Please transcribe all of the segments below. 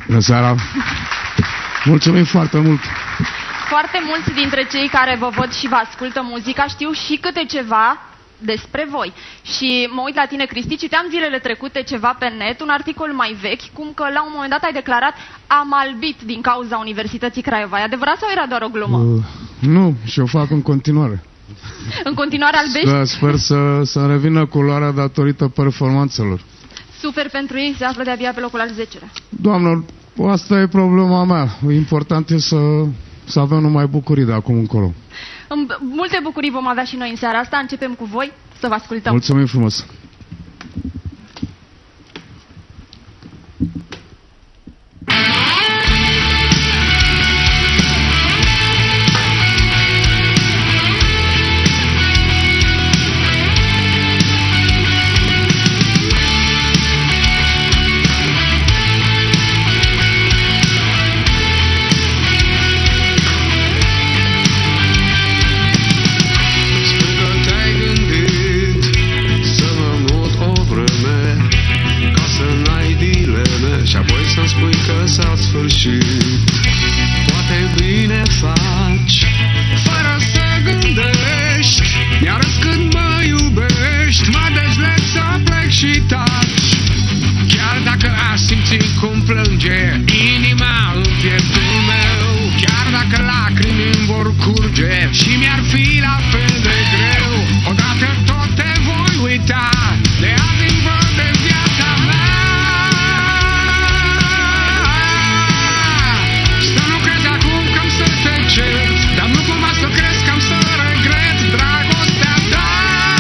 Bună seara! Mulțumim foarte mult! Foarte mulți dintre cei care vă văd și vă ascultă muzica știu și câte ceva despre voi. Și mă uit la tine, Cristi, citeam zilele trecute ceva pe net, un articol mai vechi, cum că la un moment dat ai declarat am albit din cauza Universității Craiova. E adevărat sau era doar o glumă? Nu, și o fac în continuare. În continuare albești? Da, sper să revină culoarea datorită performanțelor. Super pentru ei, se află de-abia pe locul al 10-lea. Doamnă, asta e problema mea. Important e să avem numai bucurii de acum încolo. Multe bucurii vom avea și noi în seara asta. Începem cu voi, să vă ascultăm. Mulțumim frumos! S-a sfârșit. Poate bine faci fără să gândești. Mi-ar cât mă iubești, mă dezleg să plec și taci. Chiar dacă aș simți cum plânge inima în pieptul meu, chiar dacă lacrimi îmi vor curge și mi-ar fi la fel de greu, odată tot te voi uita. De azi îmi văd de viața mea. Dar nu cumva să crezi că am să regret dragostea ta.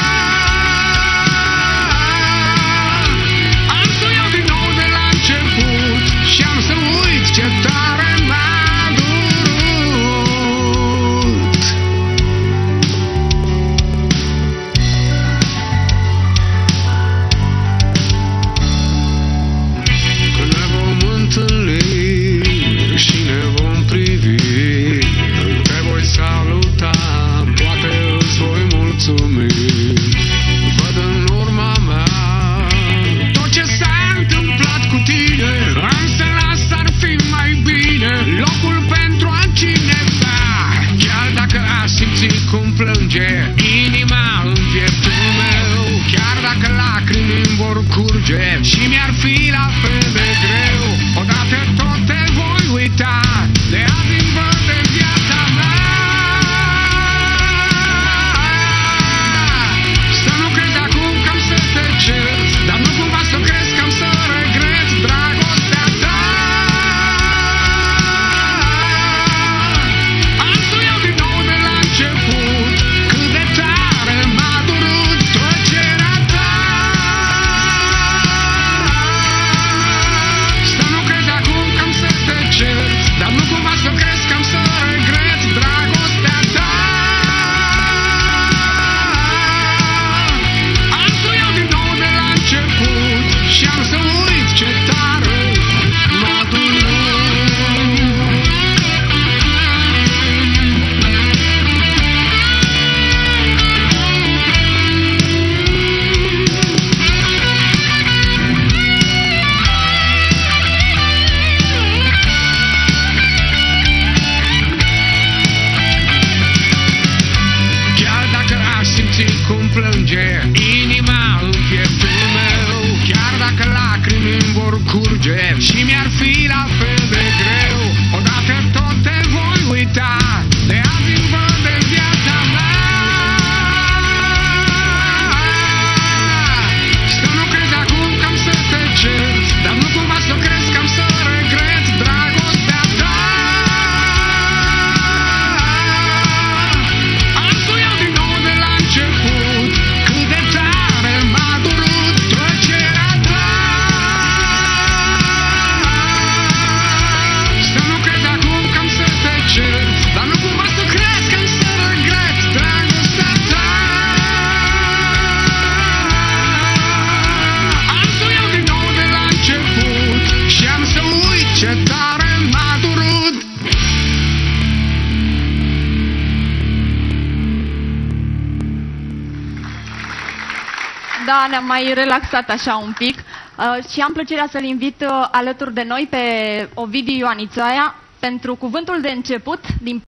Am să iau din nou de la început și am să uit ce tare m-a durut. Când ne vom întâlni și ne vom privi, saluta, poate îți voi mulțumi. Văd în urma mea tot ce s-a întâmplat cu tine. Am să las, ar fi mai bine locul pentru altcineva. Chiar dacă aș simți cum plânge inima în pieptul meu, chiar dacă lacrimi îmi vor curge și mi-ar fi la fel de greu, odată tot te voi uita. De azi îmi văd de viața mea. Dar nu cumva să crezi că am să regret dragostea ta. Am să iau din nou de la început cât de tare m-a durut trecerea ta. Să nu crezi acum că am să te cer, dar nu cumva să crezi că am să regret dragostea ta. Și am să uit ce tare m-a durut. Chiar dacă aș simți cum plânge inima în pieptul meu, chiar dacă lacrimi îmi vor curge și mi-ar fi la fel de greu, odată tot te voi uita. De azi îmi văd de viața mea. Să nu crezi acum că am să te cer, dar nu cumva să crezi că am să regret dragostea ta. Am să iau din nou de la început cât de tare m-a durut trecerea ta. Să nu crezi acum că am să te cer, dar nu cumva să crezi că am să regret dragostea ta. Am să iau din nou de la început și am să uit ce tare m-a durut. Da, ne-am mai relaxat așa un pic. Și am plăcerea să-l invit alături de noi pe Ovidiu Ioanițoaia pentru cuvântul de început din